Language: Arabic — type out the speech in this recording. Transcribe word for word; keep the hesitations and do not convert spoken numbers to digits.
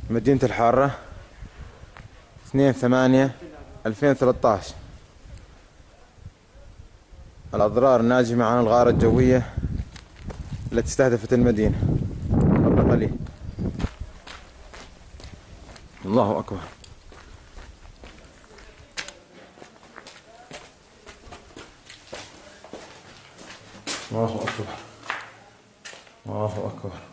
مدينة الحارة، اثنين ثمانية ألفين وثلاثة عشر. الأضرار الناجمة عن الغارة الجوية التي استهدفت المدينة. قبل قليل. الله أكبر. الله أكبر. الله أكبر.